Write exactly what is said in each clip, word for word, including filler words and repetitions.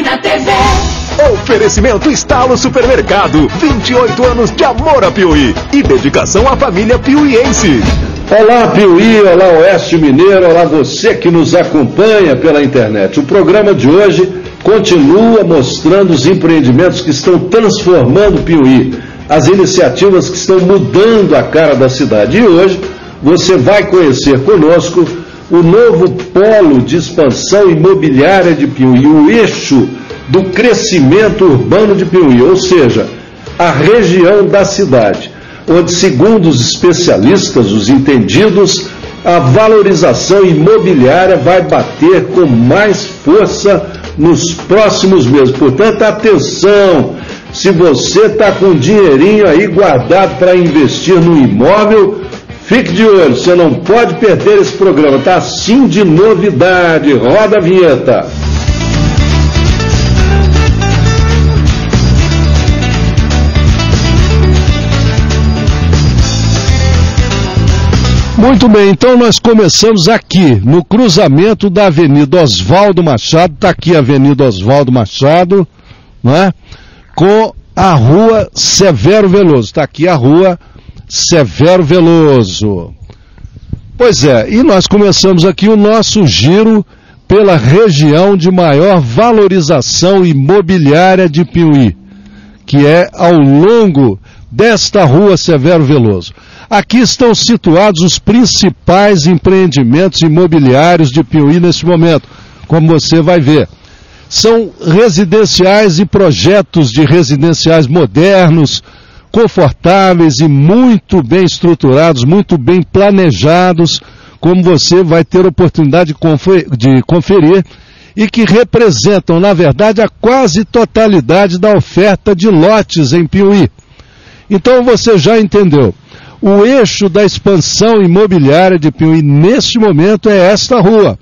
na T V. Oferecimento Estalo Supermercado, vinte e oito anos de amor a Piuí e dedicação à família piuiense. Olá Piuí, olá Oeste Mineiro, olá você que nos acompanha pela internet. O programa de hoje continua mostrando os empreendimentos que estão transformando Piuí, as iniciativas que estão mudando a cara da cidade. E hoje você vai conhecer conosco o novo polo de expansão imobiliária de Piuí, o eixo do crescimento urbano de Piuí, ou seja, a região da cidade, onde, segundo os especialistas, os entendidos, a valorização imobiliária vai bater com mais força nos próximos meses. Portanto, atenção, se você está com dinheirinho aí guardado para investir no imóvel, fique de olho, você não pode perder esse programa, está assim de novidade. Roda a vinheta. Muito bem, então nós começamos aqui, no cruzamento da Avenida Oswaldo Machado, está aqui a Avenida Oswaldo Machado, não é? Com a Rua Severo Veloso, está aqui a Rua Severo Veloso. Pois é, e nós começamos aqui o nosso giro pela região de maior valorização imobiliária de Piuí, que é ao longo desta Rua Severo Veloso. Aqui estão situados os principais empreendimentos imobiliários de Piuí neste momento, como você vai ver. São residenciais e projetos de residenciais modernos, confortáveis e muito bem estruturados, muito bem planejados, como você vai ter oportunidade de conferir, e que representam, na verdade, a quase totalidade da oferta de lotes em Piuí. Então você já entendeu. O eixo da expansão imobiliária de Piuí, neste momento, é esta rua,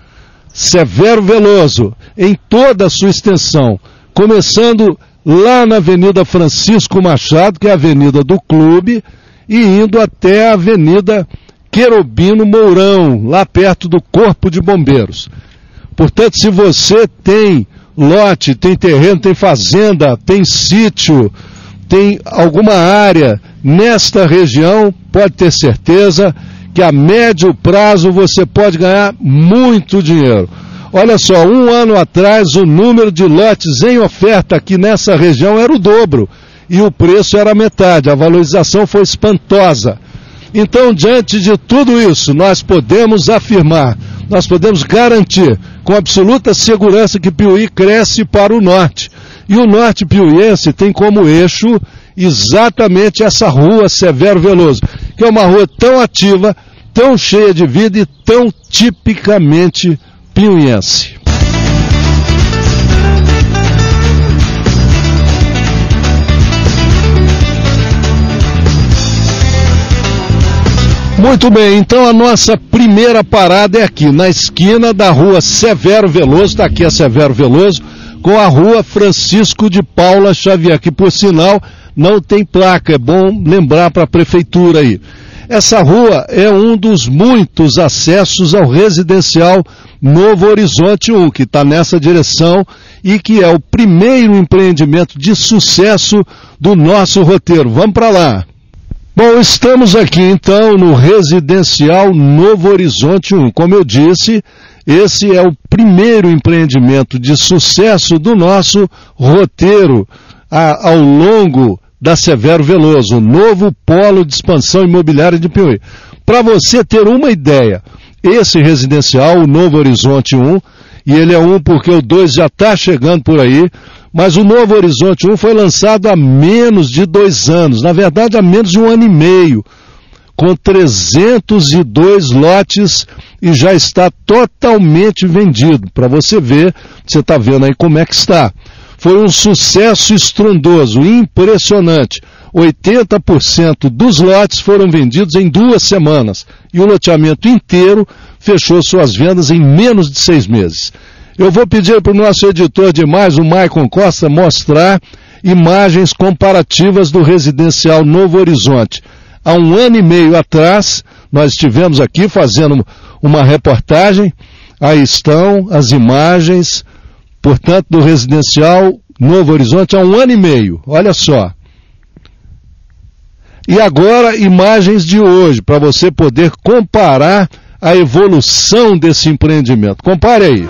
Severo Veloso, em toda a sua extensão, começando lá na Avenida Francisco Machado, que é a Avenida do Clube, e indo até a Avenida Querubino Mourão, lá perto do Corpo de Bombeiros. Portanto, se você tem lote, tem terreno, tem fazenda, tem sítio, tem alguma área nesta região, pode ter certeza que a médio prazo você pode ganhar muito dinheiro. Olha só, um ano atrás o número de lotes em oferta aqui nessa região era o dobro e o preço era a metade, a valorização foi espantosa. Então, diante de tudo isso, nós podemos afirmar, nós podemos garantir com absoluta segurança que Piuí cresce para o norte. E o norte piuiense tem como eixo exatamente essa rua Severo Veloso, que é uma rua tão ativa, tão cheia de vida e tão tipicamente piuiense. Muito bem, então a nossa primeira parada é aqui, na esquina da rua Severo Veloso, está aqui a Severo Veloso, com a rua Francisco de Paula Xavier, que por sinal não tem placa, é bom lembrar para a prefeitura aí. Essa rua é um dos muitos acessos ao residencial Novo Horizonte um, que está nessa direção e que é o primeiro empreendimento de sucesso do nosso roteiro. Vamos para lá. Bom, estamos aqui então no residencial Novo Horizonte um. Como eu disse, esse é o primeiro empreendimento de sucesso do nosso roteiro a, ao longo da Severo Veloso, o novo polo de expansão imobiliária de Piuí. Para você ter uma ideia, esse residencial, o Novo Horizonte um, e ele é um porque o dois já está chegando por aí, mas o Novo Horizonte um foi lançado há menos de dois anos, na verdade há menos de um ano e meio, com trezentos e dois lotes e já está totalmente vendido. Para você ver, você está vendo aí como é que está. Foi um sucesso estrondoso, impressionante. oitenta por cento dos lotes foram vendidos em duas semanas e o loteamento inteiro fechou suas vendas em menos de seis meses. Eu vou pedir para o nosso editor de imagem, o Maicon Costa, mostrar imagens comparativas do residencial Novo Horizonte. Há um ano e meio atrás, nós estivemos aqui fazendo uma reportagem, aí estão as imagens, portanto, do residencial Novo Horizonte há um ano e meio. Olha só. E agora, imagens de hoje, para você poder comparar a evolução desse empreendimento. Compare aí.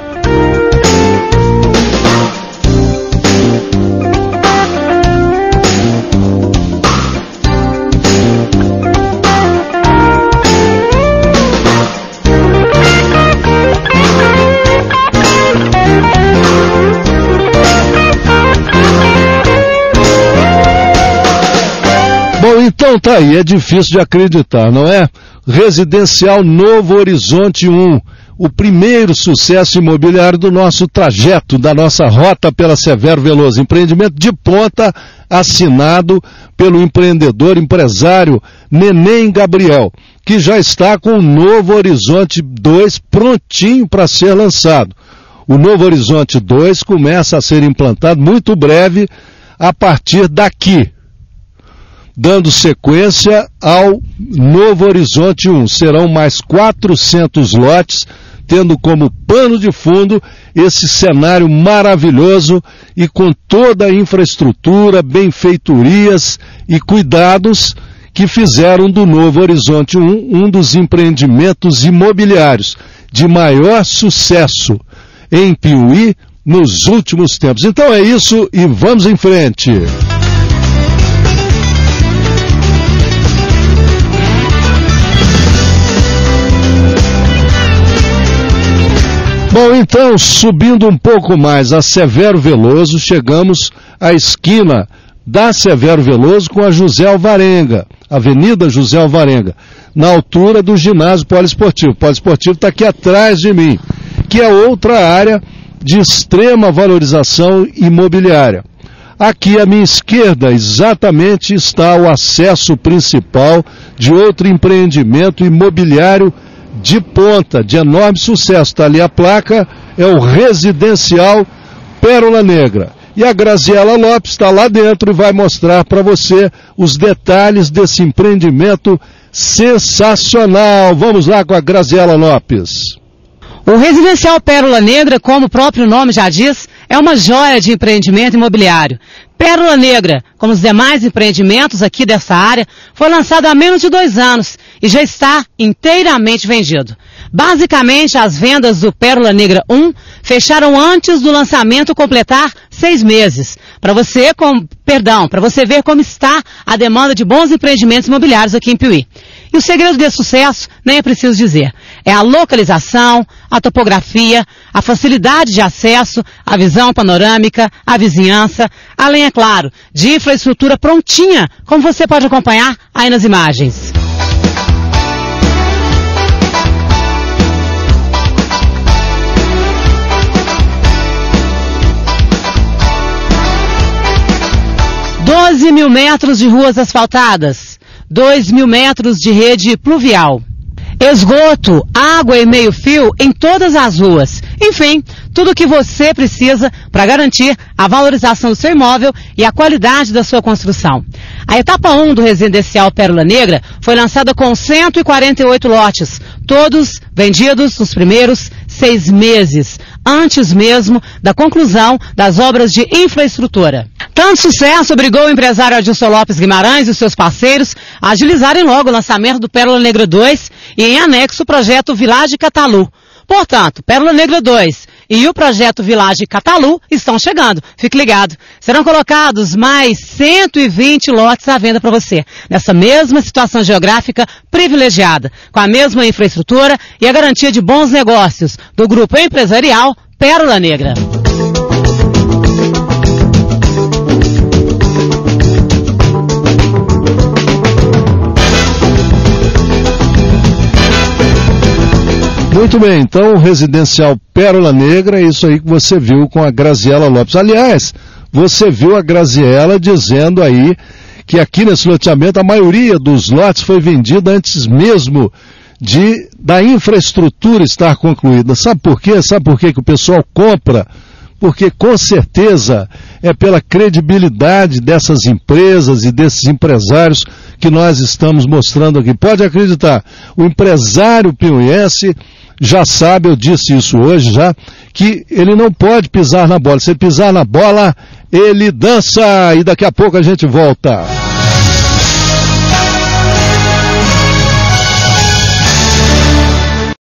Bom, então tá aí, é difícil de acreditar, não é? Residencial Novo Horizonte um, o primeiro sucesso imobiliário do nosso trajeto, da nossa rota pela Severo Veloso. Empreendimento de ponta, assinado pelo empreendedor, empresário Neném Gabriel, que já está com o Novo Horizonte dois prontinho para ser lançado. O Novo Horizonte dois começa a ser implantado muito breve a partir daqui, dando sequência ao Novo Horizonte um. Serão mais quatrocentos lotes, tendo como pano de fundo esse cenário maravilhoso e com toda a infraestrutura, benfeitorias e cuidados que fizeram do Novo Horizonte um um dos empreendimentos imobiliários de maior sucesso em Piuí nos últimos tempos. Então é isso e vamos em frente. Bom, então, subindo um pouco mais a Severo Veloso, chegamos à esquina da Severo Veloso com a José Alvarenga, Avenida José Alvarenga, na altura do ginásio poliesportivo. O poliesportivo está aqui atrás de mim, que é outra área de extrema valorização imobiliária. Aqui à minha esquerda, exatamente, está o acesso principal de outro empreendimento imobiliário de ponta, de enorme sucesso. Está ali a placa, é o Residencial Pérola Negra. E a Graziela Lopes está lá dentro e vai mostrar para você os detalhes desse empreendimento sensacional. Vamos lá com a Graziela Lopes. O Residencial Pérola Negra, como o próprio nome já diz, é uma joia de empreendimento imobiliário. Pérola Negra, como os demais empreendimentos aqui dessa área, foi lançado há menos de dois anos e já está inteiramente vendido. Basicamente, as vendas do Pérola Negra um fecharam antes do lançamento completar seis meses. Para você, com, perdão, para você ver como está a demanda de bons empreendimentos imobiliários aqui em Piuí. E o segredo desse sucesso, nem é preciso dizer, é a localização, a topografia, a facilidade de acesso, a visão panorâmica, a vizinhança, além, é claro, de infraestrutura prontinha, como você pode acompanhar aí nas imagens. doze mil metros de ruas asfaltadas, dois mil metros de rede pluvial, esgoto, água e meio-fio em todas as ruas. Enfim, tudo o que você precisa para garantir a valorização do seu imóvel e a qualidade da sua construção. A etapa um do Residencial Pérola Negra foi lançada com cento e quarenta e oito lotes, todos vendidos nos primeiros seis meses, antes mesmo da conclusão das obras de infraestrutura. Tanto sucesso obrigou o empresário Adilson Lopes Guimarães e os seus parceiros a agilizarem logo o lançamento do Pérola Negra dois e em anexo o projeto Village Catalu. Portanto, Pérola Negra dois e o projeto Village Catalu estão chegando. Fique ligado. Serão colocados mais cento e vinte lotes à venda para você, nessa mesma situação geográfica privilegiada, com a mesma infraestrutura e a garantia de bons negócios do grupo empresarial Pérola Negra. Muito bem, então o Residencial Pérola Negra é isso aí que você viu com a Graziela Lopes. Aliás, você viu a Graziela dizendo aí que aqui nesse loteamento a maioria dos lotes foi vendida antes mesmo de da infraestrutura estar concluída. Sabe por quê? Sabe por quê que o pessoal compra? Porque com certeza é pela credibilidade dessas empresas e desses empresários que nós estamos mostrando aqui. Pode acreditar, o empresário piuiense já sabe, eu disse isso hoje já, que ele não pode pisar na bola. Se ele pisar na bola, ele dança. E daqui a pouco a gente volta.